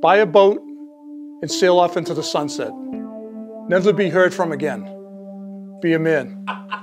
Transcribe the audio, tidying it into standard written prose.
buy a boat, and sail off into the sunset. Never to be heard from again. Be a man.